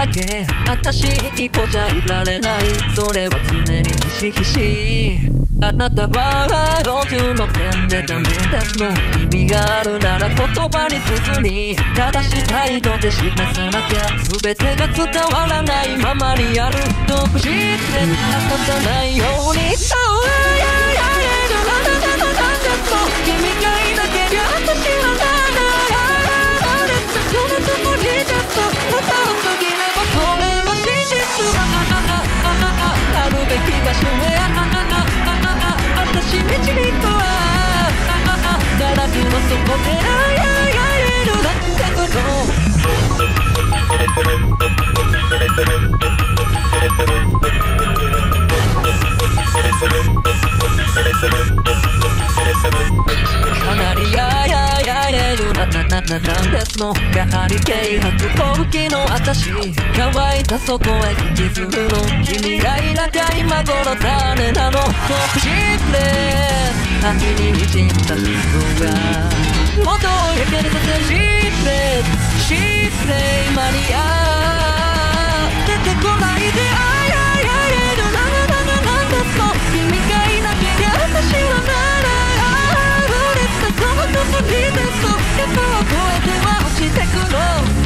だけ私一個じゃいられない、それは常にひしひし。あなたは50の点でダメですの意味があるなら言葉にせずに正しい態度で示さなきゃ、全てが伝わらないままにある独自で明かさないように。君がいなけりゃ私はない。そのつもりだと歌を過ぎればそれは真実。あるべき場所へ私導くわ。ガラスの底で会えるなんてこと。かなりやれるなんですの、やはり軽薄好奇の私、乾いたそこへ引きずるの。君がいなきゃ今頃種なの。シープレス秋に滲んだ水が元を焼けるさせ。シープレスマリア出てこないで会えるなんですの。君がいなけりゃ私はない。溢れたそのとこにですと山を越えては落ちてくの。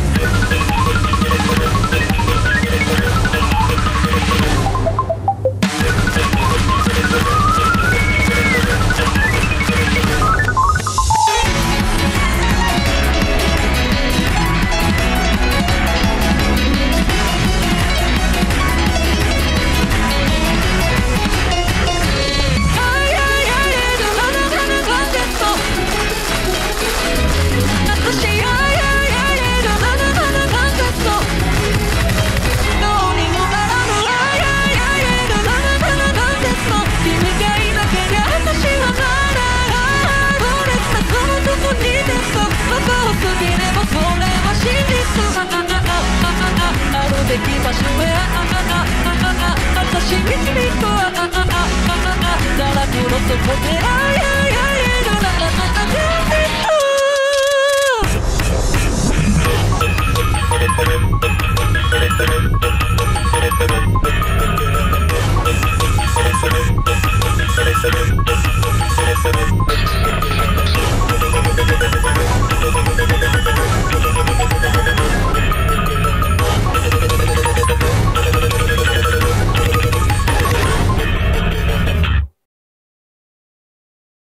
あるべき場所へ私導くわ。ガラスの底で